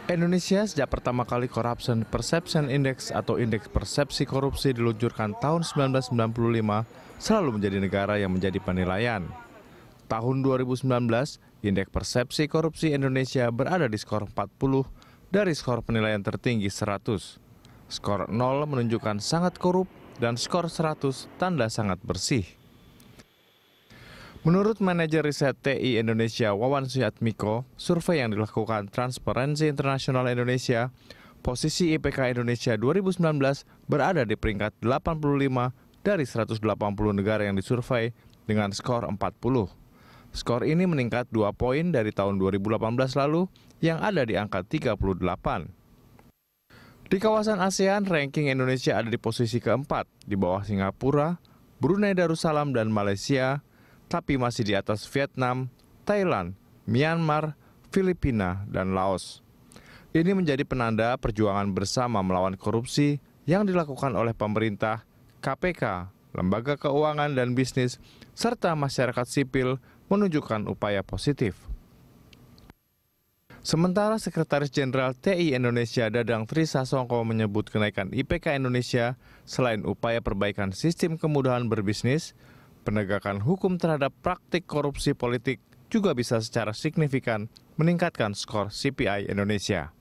Indonesia sejak pertama kali Corruption Perception Index atau Indeks Persepsi Korupsi diluncurkan tahun 1995 selalu menjadi negara yang menjadi penilaian. Tahun 2019, Indeks Persepsi Korupsi Indonesia berada di skor 40 dari skor penilaian tertinggi 100. Skor 0 menunjukkan sangat korup dan skor 100 tanda sangat bersih. Menurut manajer riset TI Indonesia Wawan Suyatmiko, survei yang dilakukan Transparency International Indonesia, posisi IPK Indonesia 2019 berada di peringkat 85 dari 180 negara yang disurvei dengan skor 40. Skor ini meningkat 2 poin dari tahun 2018 lalu yang ada di angka 38. Di kawasan ASEAN, ranking Indonesia ada di posisi keempat, di bawah Singapura, Brunei Darussalam, dan Malaysia, tapi masih di atas Vietnam, Thailand, Myanmar, Filipina, dan Laos. Ini menjadi penanda perjuangan bersama melawan korupsi yang dilakukan oleh pemerintah, KPK, lembaga keuangan dan bisnis, serta masyarakat sipil menunjukkan upaya positif. Sementara Sekretaris Jenderal TI Indonesia Dadang Trisasongko menyebut kenaikan IPK Indonesia selain upaya perbaikan sistem kemudahan berbisnis, penegakan hukum terhadap praktik korupsi politik juga bisa secara signifikan meningkatkan skor CPI Indonesia.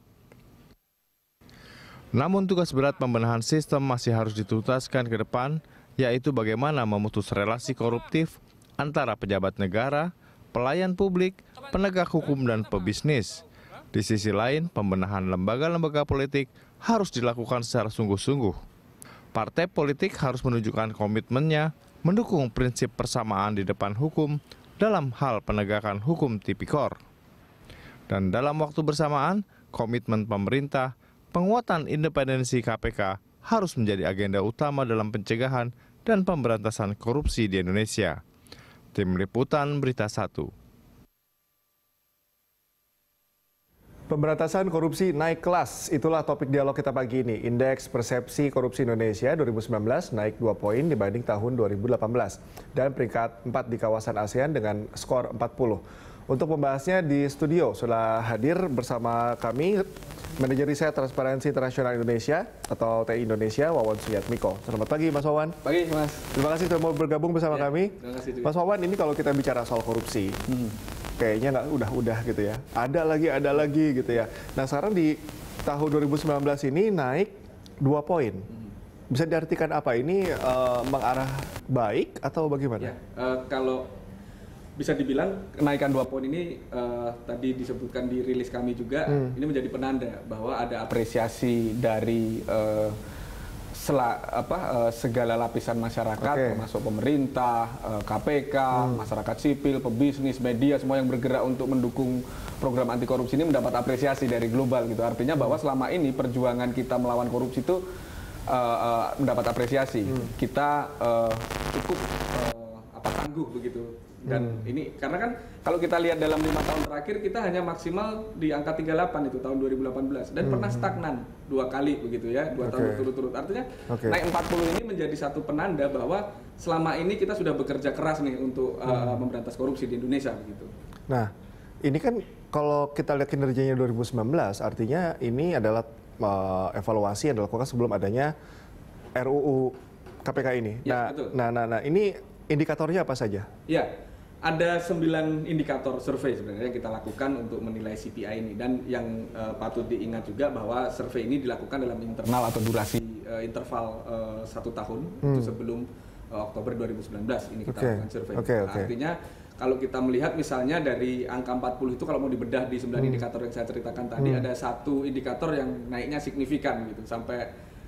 Namun tugas berat pembenahan sistem masih harus dituntaskan ke depan, yaitu bagaimana memutus relasi koruptif antara pejabat negara, pelayan publik, penegak hukum, dan pebisnis. Di sisi lain, pembenahan lembaga-lembaga politik harus dilakukan secara sungguh-sungguh. Partai politik harus menunjukkan komitmennya mendukung prinsip persamaan di depan hukum dalam hal penegakan hukum tipikor. Dan dalam waktu bersamaan, komitmen pemerintah, penguatan independensi KPK harus menjadi agenda utama dalam pencegahan dan pemberantasan korupsi di Indonesia. Tim Liputan Berita 1. Pemberantasan korupsi naik kelas, itulah topik dialog kita pagi ini. Indeks Persepsi Korupsi Indonesia 2019 naik 2 poin dibanding tahun 2018 dan peringkat 4 di kawasan ASEAN dengan skor 40. Untuk membahasnya di studio sudah hadir bersama kami Manajer Riset Transparency International Indonesia atau TI Indonesia, Wawan Suyatmiko. Selamat pagi Mas Wawan. Pagi Mas. Terima kasih sudah mau bergabung bersama kami. Terima kasih juga. Mas Wawan, ini kalau kita bicara soal korupsi, kayaknya nggak udah gitu ya. Ada lagi gitu ya. Nah sekarang di tahun 2019 ini naik 2 poin. Bisa diartikan apa? Ini mengarah baik atau bagaimana? Ya, kalau bisa dibilang kenaikan 2 poin ini tadi disebutkan di rilis kami juga, ini menjadi penanda bahwa ada apresiasi dari segala lapisan masyarakat, termasuk pemerintah, KPK, masyarakat sipil, pebisnis, media, semua yang bergerak untuk mendukung program anti korupsi ini mendapat apresiasi dari global gitu. Artinya bahwa selama ini perjuangan kita melawan korupsi itu mendapat apresiasi. Kita cukup tangguh begitu. Dan ini karena kan kalau kita lihat dalam 5 tahun terakhir kita hanya maksimal di angka 38 itu tahun 2018 dan pernah stagnan 2 kali begitu ya, 2 tahun berturut-turut. Artinya naik 40 ini menjadi satu penanda bahwa selama ini kita sudah bekerja keras nih untuk memberantas korupsi di Indonesia begitu. Nah, ini kan kalau kita lihat kinerjanya 2019 artinya ini adalah evaluasi yang dilakukan sebelum adanya RUU KPK ini. Ya, betul. Nah, ini indikatornya apa saja? Ya, ada 9 indikator survei sebenarnya yang kita lakukan untuk menilai CPI ini, dan yang patut diingat juga bahwa survei ini dilakukan dalam internal atau durasi interval 1 tahun itu sebelum Oktober 2019 ini kita lakukan survei. Artinya kalau kita melihat misalnya dari angka 40 itu kalau mau dibedah di 9 indikator yang saya ceritakan tadi, ada 1 indikator yang naiknya signifikan gitu sampai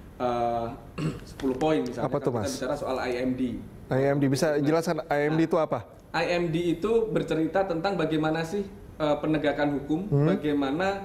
10 poin misalnya. Apa tuh, kita Mas? bicara soal IMD. IMD, bisa jelaskan IMD itu apa? IMD itu bercerita tentang bagaimana sih penegakan hukum, bagaimana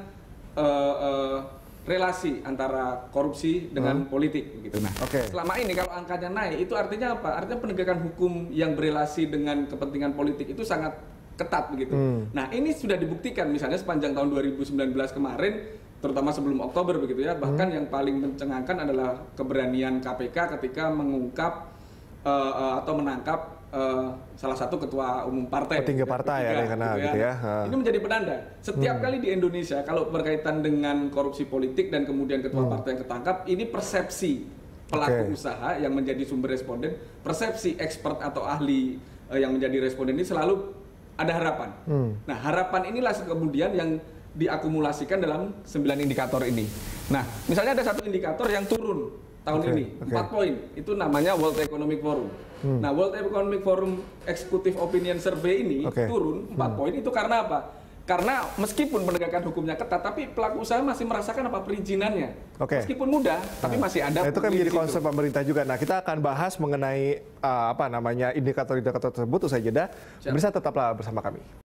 relasi antara korupsi dengan politik gitu. Nah, selama ini kalau angkanya naik itu artinya apa? Artinya penegakan hukum yang berelasi dengan kepentingan politik itu sangat ketat begitu. Nah, ini sudah dibuktikan misalnya sepanjang tahun 2019 kemarin, terutama sebelum Oktober begitu ya. Bahkan yang paling mencengangkan adalah keberanian KPK ketika mengungkap atau menangkap salah satu ketua umum partai. Petinggi partai ya, kena gitu ya. Ini menjadi penanda. Setiap kali di Indonesia kalau berkaitan dengan korupsi politik dan kemudian ketua partai yang ketangkap, ini persepsi pelaku usaha yang menjadi sumber responden, persepsi expert atau ahli yang menjadi responden ini selalu ada harapan. Nah, harapan inilah kemudian yang diakumulasikan dalam 9 indikator ini. Nah, misalnya ada satu indikator yang turun tahun ini, 4 poin. Itu namanya World Economic Forum. Nah, World Economic Forum Executive Opinion Survey ini turun 4 poin itu karena apa? Karena meskipun penegakan hukumnya ketat, tapi pelaku usaha masih merasakan apa perizinannya. Meskipun mudah, tapi masih ada. Nah, itu kan menjadi concern pemerintah juga. Nah, kita akan bahas mengenai indikator-indikator tersebut usai jeda. Bisa tetaplah bersama kami.